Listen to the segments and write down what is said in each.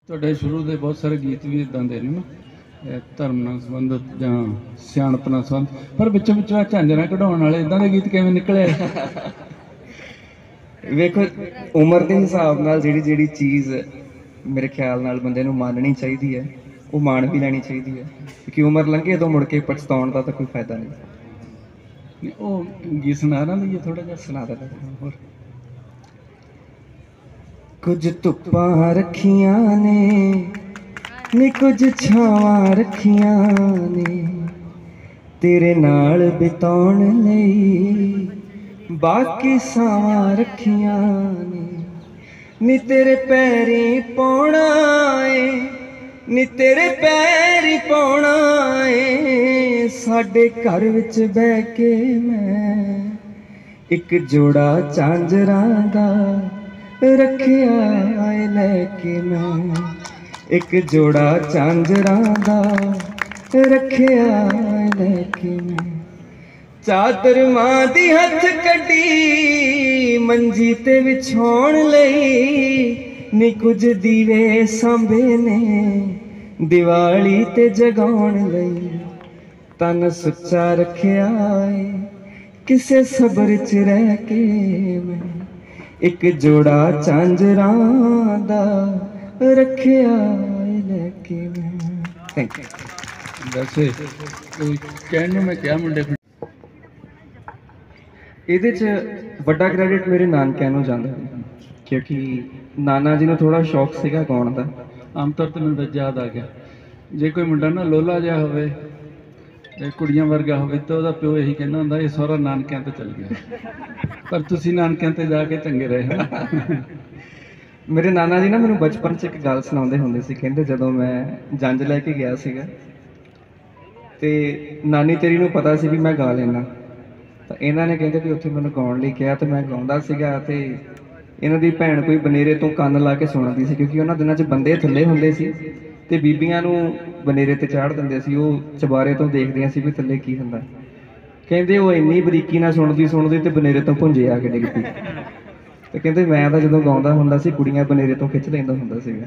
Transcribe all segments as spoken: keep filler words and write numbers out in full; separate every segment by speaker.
Speaker 1: ਤੁਹਾਡੇ ਸ਼ੁਰੂ ਦੇ ਬਹੁਤ ਸਾਰੇ ਗੀਤ ਵੀ ਇਦਾਂ ਦੇ ਨੇ ਨਾ, ਇਹ ਧਰਮ ਨਾਲ ਸੰਬੰਧਿਤ ਜਾਂ ਸਿਆਣਪ ਨਾਲ ਸੰਬੰਧ, ਪਰ ਵਿੱਚੋਂ ਵਿੱਚੋਂ ਝਾਂਜਰਾਂ ਕਢਾਉਣ ਵਾਲੇ ਇਦਾਂ ਦੇ ਗੀਤ ਕਿਵੇਂ ਨਿਕਲੇ?
Speaker 2: ਵੇਖੋ, ਉਮਰ ਦੇ ਹਿਸਾਬ ਨਾਲ ਜਿਹੜੀ ਜਿਹੜੀ ਚੀਜ਼ ਮੇਰੇ ਖਿਆਲ ਨਾਲ ਬੰਦੇ ਨੂੰ ਮੰਨਣੀ ਚਾਹੀਦੀ ਹੈ ਉਹ ਮੰਨ ਵੀ ਲੈਣੀ ਚਾਹੀਦੀ ਹੈ, ਕਿਉਂਕਿ ਉਮਰ ਲੰਘੇ ਤੋਂ ਮੁੜ ਕੇ ਪਛਤਾਉਣ ਦਾ ਤਾਂ ਕੋਈ ਫਾਇਦਾ ਨਹੀਂ।
Speaker 1: ਉਹ ਗੀਤ ਸੁਣਾ ਰਾਂ ਲਈਏ ਥੋੜਾ ਜਿਹਾ?
Speaker 2: ਸੁਣਾ ਦੇ ਹੋਰ। ਕੁਝ ਧੁੱਪਾਂ ਰੱਖੀਆਂ ਨੇ ਨੀ ਕੁਝ ਛਾਵਾਂ ਰੱਖੀਆਂ ਨੇ ਤੇਰੇ ਨਾਲ ਬਿਤਾਉਣ ਲਈ, ਬਾਕੀ ਸਾਵਾਂ ਰੱਖੀਆਂ ਨੇ ਨੀ ਤੇਰੇ ਪੈਰੀ ਪਾਉਣਾ ਏ, ਨੀ ਤੇਰੇ ਪੈਰੀ ਪਾਉਣਾ ਏ। ਸਾਡੇ ਘਰ ਵਿੱਚ ਬਹਿ ਕੇ ਮੈਂ ਇੱਕ ਜੋੜਾ ਝਾਂਜਰਾਂ ਦਾ ਰੱਖਿਆ ਏ ਲੈ ਕੇ, ਮੈਂ ਇੱਕ ਜੋੜਾ ਝਾਂਜਰਾਂ ਦਾ ਰੱਖਿਆ ਏ ਲੈ ਕੇ। ਮੈਂ ਚਾਦਰ ਮਾਂ ਦੀ ਹੱਥ ਕੱਢੀ ਮੰਜੀ ਤੇ ਵਿਛਾਉਣ ਲਈ, ਨੀ ਕੁਝ ਦੀਵੇ ਸਾਂਭੇ ਨੇ ਦੀਵਾਲੀ ਤੇ ਜਗਾਉਣ ਲਈ। ਤਨ ਸੁੱਚਾ ਰੱਖਿਆ ਏ ਕਿਸੇ ਸਬਰ ਚ ਰਹਿ ਕੇ, ਮੈਂ ਇੱਕ ਜੋੜਾ ਝਾਂਜਰਾਂ ਦਾ ਰੱਖਿਆ ਏ ਲੈ ਕੇ। ਮੈਂ ਥੈਂਕ ਯੂ।
Speaker 1: ਵੈਸੇ ਕੋਈ ਕਹਿਣ ਨੂੰ ਮੈਂ ਕਿਹਾ ਮੁੰਡੇ
Speaker 2: ਇਹਦੇ 'ਚ ਵੱਡਾ ਕ੍ਰੈਡਿਟ ਮੇਰੇ ਨਾਨਕਿਆਂ ਨੂੰ ਜਾਂਦਾ ਹੈ, ਕਿਉਂਕਿ ਨਾਨਾ ਜੀ ਨੂੰ ਥੋੜ੍ਹਾ ਸ਼ੌਕ ਸੀਗਾ ਗਾਉਣ ਦਾ।
Speaker 1: ਆਮ ਤੌਰ 'ਤੇ ਮੈਨੂੰ ਤਾਂ ਯਾਦ ਆ ਗਿਆ, ਜੇ ਕੋਈ ਮੁੰਡਾ ਨਾ ਲੋਲਾ ਜਿਹਾ ਹੋਵੇ ਤੇ ਕੁੜੀਆਂ ਵਰਗਾ ਹੋਵੇ ਤਾਂ ਉਹਦਾ ਪਿਓ ਇਹੀ ਕਹਿੰਦਾ ਹੁੰਦਾ ਇਹ ਸਹੁਰਾ ਨਾਨਕਿਆਂ ਤੇ ਚੱਲ ਗਿਆ, ਪਰ ਤੁਸੀਂ ਨਾਨਕਿਆਂ ਤੇ ਜਾ ਕੇ ਚੰਗੇ ਰਹੇ ਹੋ।
Speaker 2: ਮੇਰੇ ਨਾਨਾ ਜੀ ਨਾ ਮੈਨੂੰ ਬਚਪਨ 'ਚ ਇੱਕ ਗੱਲ ਸੁਣਾਉਂਦੇ ਹੁੰਦੇ ਸੀ, ਕਹਿੰਦੇ ਜਦੋਂ ਮੈਂ ਜੰਝ ਲੈ ਕੇ ਗਿਆ ਸੀਗਾ ਤੇ ਨਾਨੀ ਤੇਰੀ ਨੂੰ ਪਤਾ ਸੀ ਵੀ ਮੈਂ ਗਾ ਲੈਣਾ, ਤਾਂ ਇਹਨਾਂ ਨੇ ਕਹਿੰਦੇ ਵੀ ਉੱਥੇ ਮੈਨੂੰ ਗਾਉਣ ਲਈ ਕਿਹਾ ਤੇ ਮੈਂ ਗਾਉਂਦਾ ਸੀਗਾ। ਤੇ ਇਹਨਾਂ ਦੀ ਭੈਣ ਕੋਈ ਬਨੇਰੇ ਤੋਂ ਕੰਨ ਲਾ ਕੇ ਸੁਣਦੀ ਸੀ, ਕਿਉਂਕਿ ਉਹਨਾਂ ਦਿਨਾਂ 'ਚ ਬੰਦੇ ਥੱਲੇ ਹੁੰਦੇ ਸੀ ਤੇ ਬੀਬੀਆਂ ਨੂੰ ਬਨੇਰੇ ਤੇ ਚਾੜ ਦਿੰਦੇ ਸੀ, ਉਹ ਚੁਬਾਰੇ ਤੋਂ ਦੇਖਦੀਆਂ ਸੀ ਵੀ ਥੱਲੇ ਕੀ ਹੁੰਦਾ। ਕਹਿੰਦੇ ਉਹ ਇੰਨੀ ਬਰੀਕੀ ਨਾਲ ਸੁਣਦੀ ਸੁਣਦੀ ਤੇ ਬਨੇਰੇ ਤੋਂ ਭੁੰਜੇ ਆ ਕੇ ਡਿੱਗ ਪਈ। ਤੇ ਕਹਿੰਦੇ ਮੈਂ ਤਾਂ ਜਦੋਂ ਗਾਉਂਦਾ ਹੁੰਦਾ ਸੀ ਕੁੜੀਆਂ ਬਨੇਰੇ ਤੋਂ ਖਿੱਚ ਲੈਂਦਾ ਹੁੰਦਾ ਸੀਗਾ।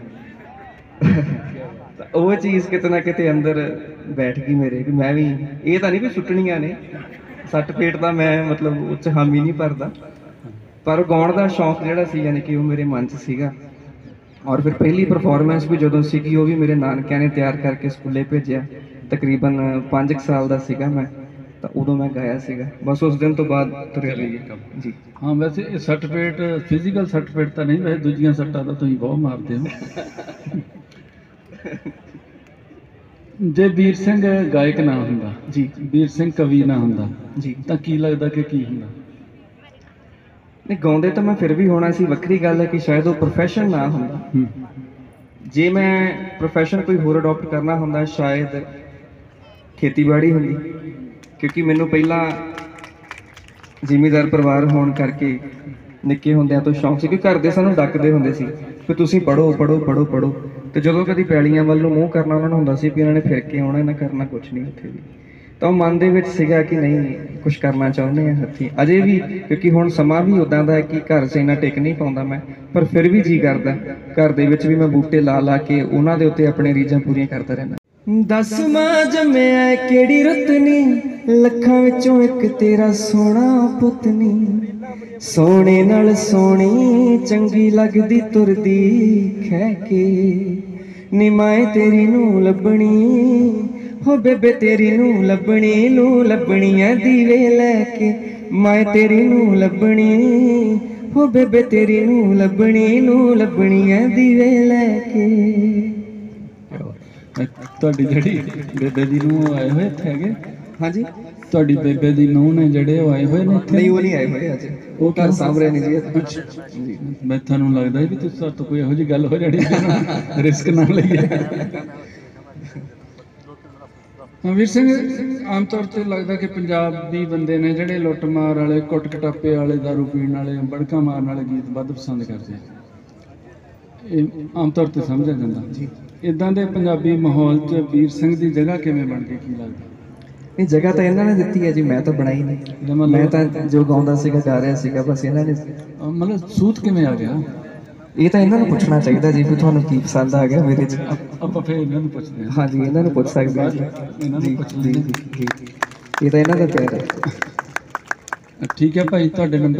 Speaker 2: ਤਾਂ ਉਹ ਚੀਜ਼ ਕਿਤੇ ਨਾ ਕਿਤੇ ਅੰਦਰ ਬੈਠ ਗਈ ਮੇਰੇ, ਵੀ ਮੈਂ ਵੀ ਇਹ ਤਾਂ ਨਹੀਂ ਵੀ ਸੁੱਟਣੀਆਂ ਨੇ, ਸੱਟ ਫੇਟ ਦਾ ਮੈਂ ਮਤਲਬ ਉਹ 'ਚ ਹਾਮੀ ਨਹੀਂ ਭਰਦਾ, ਪਰ ਗਾਉਣ ਦਾ ਸ਼ੌਂਕ ਜਿਹੜਾ ਸੀ ਯਾਨੀ ਕਿ ਉਹ ਮੇਰੇ ਮਨ 'ਚ ਸੀਗਾ। ਔਰ ਫਿਰ ਪਹਿਲੀ ਪਰਫਾਰਮੈਂਸ ਵੀ ਜਦੋਂ ਸੀਗੀ ਉਹ ਵੀ ਮੇਰੇ ਨਾਨਕਿਆਂ ਨੇ ਤਿਆਰ ਕਰਕੇ ਸਕੂਲੇ ਭੇਜਿਆ, ਤਕਰੀਬਨ ਪੰਜ ਕੁ ਸਾਲ ਦਾ ਸੀਗਾ ਮੈਂ, ਤਾਂ ਉਦੋਂ ਮੈਂ ਗਾਇਆ ਸੀਗਾ। ਬਸ ਉਸ ਦਿਨ ਤੋਂ ਬਾਅਦ ਤੁਰਿਆ ਰਹੀ ਕੰਮ ਜੀ।
Speaker 1: ਹਾਂ, ਵੈਸੇ ਇਹ ਸਰਟੀਫਿਕੇਟ ਫਿਜ਼ੀਕਲ ਸਰਟੀਫਿਕੇਟ ਤਾਂ ਨਹੀਂ, ਵੈਸੇ ਦੂਜੀਆਂ ਸੱਟਾਂ ਤਾਂ ਤੁਸੀਂ ਬਹੁਤ ਮਾਰਦੇ ਹੋ। ਜੇ ਵੀਰ ਸਿੰਘ ਗਾਇਕ ਨਾ ਹੁੰਦਾ
Speaker 2: ਜੀ,
Speaker 1: ਵੀਰ ਸਿੰਘ ਕਵੀ ਨਾ ਹੁੰਦਾ
Speaker 2: ਜੀ,
Speaker 1: ਤਾਂ ਕੀ ਲੱਗਦਾ ਕਿ ਕੀ ਹੁੰਦਾ?
Speaker 2: ਨਹੀਂ, ਗਾਉਂਦੇ ਤਾਂ ਮੈਂ ਫਿਰ ਵੀ ਹੋਣਾ ਸੀ। ਵੱਖਰੀ ਗੱਲ ਹੈ ਕਿ ਸ਼ਾਇਦ ਉਹ ਪ੍ਰੋਫੈਸ਼ਨ ਨਾ ਹੁੰਦਾ। ਜੇ ਮੈਂ ਪ੍ਰੋਫੈਸ਼ਨ ਕੋਈ ਹੋਰ ਅਡੋਪਟ ਕਰਨਾ ਹੁੰਦਾ ਸ਼ਾਇਦ ਖੇਤੀਬਾੜੀ ਹੁੰਦੀ, ਕਿਉਂਕਿ ਮੈਨੂੰ ਪਹਿਲਾਂ ਜ਼ਿਮੀਂਦਾਰ ਪਰਿਵਾਰ ਹੋਣ ਕਰਕੇ ਨਿੱਕੇ ਹੁੰਦਿਆਂ ਤੋਂ ਸ਼ੌਂਕ ਸੀ ਕਿ ਘਰ ਦੇ ਸਾਨੂੰ ਡੱਕਦੇ ਹੁੰਦੇ ਸੀ ਕਿ ਤੁਸੀਂ ਪੜ੍ਹੋ ਪੜ੍ਹੋ ਪੜ੍ਹੋ ਪੜ੍ਹੋ, ਤੇ ਜਦੋਂ ਕਦੀ ਪੈਲੀਆਂ ਵੱਲ ਨੂੰ ਮੂੰਹ ਕਰਨਾ ਉਹਨਾਂ ਨੂੰ ਹੁੰਦਾ ਸੀ ਵੀ ਇਹਨਾਂ ਨੇ ਫਿਰ ਕੇ ਆਉਣਾ, ਇਹਨਾਂ ਕਰਨਾ ਕੁਛ ਨਹੀਂ ਉੱਥੇ ਵੀ। ਤਾਂ ਉਹ ਮਨ ਦੇ ਵਿੱਚ ਸੀਗਾ ਕਿ ਨਹੀਂ ਕੁਛ ਕਰਨਾ ਚਾਹੁੰਦੇ ਆ ਹੱਥੀਂ ਅਜੇ ਵੀ, ਕਿਉਂਕਿ ਹੁਣ ਸਮਾਂ ਵੀ ਉੱਦਾਂ ਦਾ ਕਿ ਘਰ 'ਚ ਇੰਨਾ ਟਿਕ ਨਹੀਂ ਪਾਉਂਦਾ ਮੈਂ, ਪਰ ਫਿਰ ਵੀ ਜੀਅ ਕਰਦਾ ਘਰ ਦੇ ਵਿੱਚ ਵੀ ਮੈਂ ਬੂਟੇ ਲਾ ਲਾ ਕੇ ਉਹਨਾਂ ਦੇ ਉੱਤੇ ਆਪਣੇ ਰੀਝਾਂ ਪੂਰੀਆਂ ਕਰਦਾ ਰਹਿੰਦਾ। ਦਸਵਾਂ ਜੰਮਿਆ ਕਿਹੜੀ ਰੁੱਤ ਨੀ, ਲੱਖਾਂ ਵਿੱਚੋਂ ਇੱਕ ਤੇਰਾ ਸੋਹਣਾ ਪੁੱਤ ਨੀ, ਸੋਹਣੇ ਨਾਲ ਸੋਹਣੀ ਚੰਗੀ ਲੱਗਦੀ ਤੁਰਦੀ ਖਹਿ ਕੇ, ਨੀ ਮਾਏ ਤੇਰੀ ਨੂੰ ਲੱਭਣੀ ਹੋ ਬੇਬੇ ਤੇਰੀ ਨੂੰ ਲੱਭਣੀ ਨੂੰ ਲੱਭਣੀਆਂ ਦੀਵੇ ਲੈ ਕੇ, ਮਾਏ ਤੇਰੀ ਨੂੰ ਲੱਭਣੀ ਹੋ ਬੇਬੇ ਤੇਰੀ ਨੂੰ ਲੱਭਣੀ ਨੂੰ ਲੱਭਣੀਆਂ ਦੀਵੇ ਲੈ ਕੇ।
Speaker 1: ਤੁਹਾਡੀ ਜਿਹੜੀ ਬੇਬੇ ਦੀ ਨੂੰਹ ਆਏ ਹੋਏ ਇੱਥੇ ਹੈਗੇ?
Speaker 2: ਹਾਂਜੀ,
Speaker 1: ਤੁਹਾਡੀ ਬੇਬੇ ਦੀ ਨੂੰਹ ਨੇ ਜਿਹੜੇ ਉਹ ਆਏ ਹੋਏ ਨੇ ਇੱਥੇ?
Speaker 2: ਨਹੀਂ, ਉਹ ਨਹੀਂ ਆਏ ਹੋਏ ਅੱਜ, ਉਹ ਘਰ ਸਾਹਮਣੇ ਨਹੀਂ ਜੀ।
Speaker 1: ਜੀ, ਮੈਂ ਤੁਹਾਨੂੰ ਲੱਗਦਾ ਵੀ ਤੁਸੀਂ ਸਾਡੇ ਤੋਂ ਕੋਈ ਇਹੋ ਜਿਹੀ ਗੱਲ ਹੋ ਜਾਣੀ ਰਿਸਕ ਨਾ ਲਈਏ। ਹਾਂ ਵੀਰ ਸਿੰਘ, ਆਮ ਤੌਰ 'ਤੇ ਲੱਗਦਾ ਕਿ ਪੰਜਾਬੀ ਬੰਦੇ ਨੇ ਜਿਹੜੇ ਲੁੱਟ ਮਾਰ ਵਾਲੇ, ਕੁੱਟ ਕਟਾਪੇ ਵਾਲੇ, ਦਾਰੂ ਪੀਣ ਵਾਲੇ, ਬੜਕਾ ਮਾਰਨ ਵਾਲੇ ਗੀਤ ਵੱਧ ਪਸੰਦ ਕਰਦੇ ਆ, ਇਹ ਆਮ ਤੌਰ 'ਤੇ ਸਮਝਿਆ ਜਾਂਦਾ ਜੀ। ਇੱਦਾਂ ਦੇ ਪੰਜਾਬੀ ਮਾਹੌਲ 'ਚ ਵੀਰ ਸਿੰਘ ਦੀ ਜਗ੍ਹਾ ਕਿਵੇਂ ਬਣ ਗਈ, ਕੀ ਲੱਗਦਾ?
Speaker 2: ਇਹ ਜਗ੍ਹਾ ਤਾਂ ਇਹਨਾਂ ਨੇ ਦਿੱਤੀ ਹੈ ਜੀ, ਮੈਂ ਤਾਂ ਬਣਾਈ ਨਹੀਂ। ਮੈਂ ਤਾਂ ਜੋ ਗਾਉਂਦਾ ਸੀਗਾ ਗਾ ਰਿਹਾ ਸੀਗਾ, ਬਸ ਇਹਨਾਂ ਨੇ।
Speaker 1: ਮਤਲਬ ਸੂਤ ਕਿਵੇਂ ਆ ਗਿਆ?
Speaker 2: ਇਹ ਤਾਂ ਇਹਨਾਂ ਨੂੰ ਪੁੱਛਣਾ ਚਾਹੀਦਾ ਜੀ ਵੀ ਤੁਹਾਨੂੰ ਕੀ ਪਸੰਦ ਆ ਗਿਆ ਮੇਰੇ 'ਚ।
Speaker 1: ਆਪ- ਆਪਾਂ ਫਿਰ ਇਹਨਾਂ ਨੂੰ ਪੁੱਛਦੇ ਹਾਂ।
Speaker 2: ਹਾਂਜੀ ਇਹਨਾਂ ਨੂੰ ਪੁੱਛ ਸਕਦੇ ਹਾਂ ਜੀ।
Speaker 1: ਇਹਨਾਂ
Speaker 2: ਜੀ
Speaker 1: ਨੂੰ ਪੁੱਛ
Speaker 2: ਜੀ
Speaker 1: ਲੈਂਦੇ
Speaker 2: ਜੀ ਜੀ। ਇਹ ਤਾਂ ਇਹਨਾਂ ਦਾ ਪਿਆਰ ਹੈ।
Speaker 1: ਹਾਂ। ਠੀਕ ਹੈ ਭਾਈ, ਤੁਹਾਡੇ ਨੰਬਰ।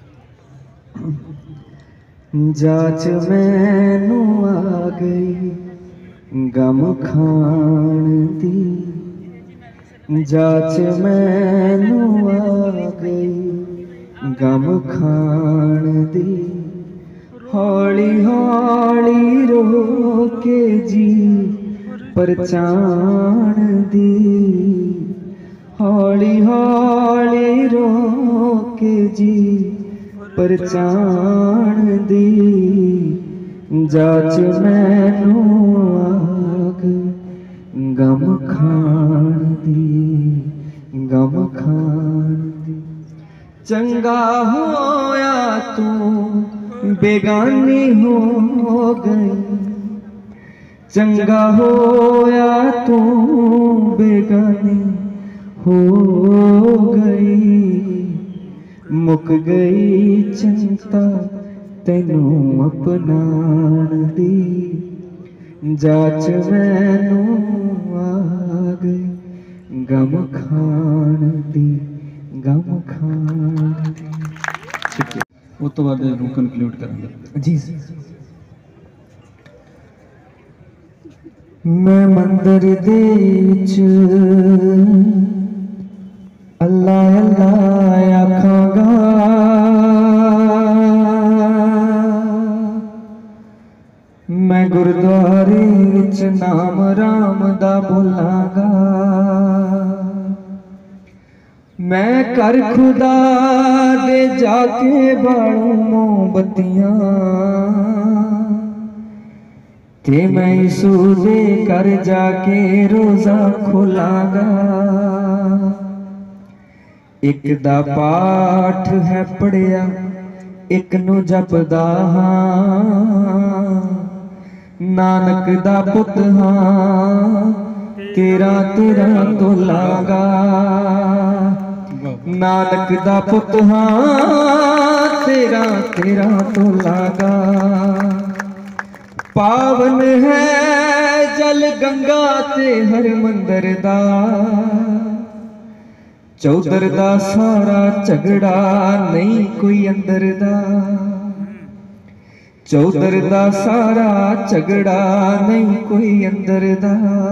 Speaker 2: ਜਾਚ ਮੈਨੂੰ ਆ ਗਈ ਗਮ ਖਾਣ ਦੀ, ਜਾਚ ਮੈਨੂੰ ਆ ਗਈ ਗਮ ਖਾਣ ਦੀ, ਹੌਲੀ ਹੌਲੀ ਰੋ ਕੇ ਜੀ ਪਰਚਾਣ ਦੀ, ਹੌਲੀ ਹੌਲੀ ਰੋ ਕੇ ਜੀ ਪਰਚਾਣ ਦੀ, ਜਾਚ ਮੈਨੂੰ ਆ ਗਈ ਗਮ ਖਾਣ ਦੀ, ਗਮ ਖਾਣ ਦੀ। ਚੰਗਾ ਹੋਇਆ ਤੂੰ ਬੇਗਾਨੀ ਹੋ ਗਈ, ਚੰਗਾ ਹੋਇਆ ਤੂੰ ਬੇਗਾਨੀ ਹੋ ਗਈ, ਮੁੱਕ ਗਈ ਚਿੰਤਾ ਤੈਨੂੰ ਅਪਣਾਉਣ ਦੀ, ਜਾਚ ਮੈਨੂੰ ਆ ਗਈ ਗਮ ਖਾਣ ਦੀ, ਗਮ ਖਾਣ ਦੀ।
Speaker 1: ਉਸ ਤੋਂ ਬਾਅਦ ਇਹਨੂੰ ਕਨਕਲੂਡ ਕਰਾਂਗੇ।
Speaker 2: ਜੀ ਮੈਂ ਮੰਦਰ ਦੇ ਵਿੱਚ ਅੱਲਾ ਅੱਲਾ ਆਖਾਂਗਾ, ਮੈਂ ਗੁਰਦੁਆਰੇ ਵਿੱਚ ਨਾਮ ਰਾਮ ਦਾ ਬੋਲਾਂਗਾ, ਮੈਂ ਘਰ ਖੁਦਾ ਦੇ ਜਾ ਕੇ ਬਾਲੂ ਮੋਮਬੱਤੀਆਂ, ਤੇ ਮੈਂ ਯਿਸੂ ਦੇ ਘਰ ਜਾ ਕੇ ਰੋਜ਼ਾ ਖੋਲਾਂਗਾ। ਇੱਕ ਦਾ ਪਾਠ ਹੈ ਪੜਿਆ, ਇੱਕ ਨੂੰ ਜਪਦਾ ਹਾਂ, ਨਾਨਕ ਦਾ ਪੁੱਤ ਹਾਂ, ਤੇਰਾ ਤੇਰਾ ਤੋਲਾਂਗਾ, ਨਾਨਕ ਦਾ ਪੁੱਤ ਹਾਂ, ਤੇਰਾ ਤੇਰਾ ਤੋਲਾਂਗਾ। ਪਾਵਨ ਹੈ ਜਲ ਗੰਗਾ ਤੇ ਹਰਮੰਦਰ ਦਾ, ਚੌਧਰ ਦਾ ਸਾਰਾ ਝਗੜਾ ਨਹੀਂ ਕੋਈ ਅੰਦਰ ਦਾ, ਚੌਧਰ ਦਾ ਸਾਰਾ ਝਗੜਾ ਨਹੀਂ ਕੋਈ ਅੰਦਰ ਦਾ।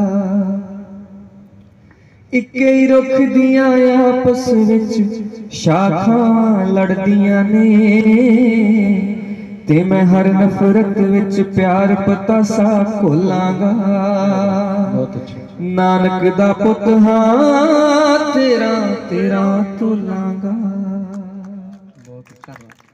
Speaker 2: ਇੱਕੇ ਹੀ ਰੁੱਖ ਦੀਆਂ ਆਪਸ ਵਿੱਚ ਸ਼ਾਖਾਂ ਲੜਦੀਆਂ ਨੇ, ਤੇ ਮੈਂ ਹਰ ਨਫ਼ਰਤ ਵਿੱਚ ਪਿਆਰ ਪਤਾਸਾ ਖੋਲਾਂਗਾ। ਨਾਨਕ ਦਾ ਪੁੱਤ ਹਾਂ, ਤੇਰਾ ਤੇਰਾ ਤੋਲਾਂਗਾ। ਬਹੁਤ ਧੰਨਵਾਦ।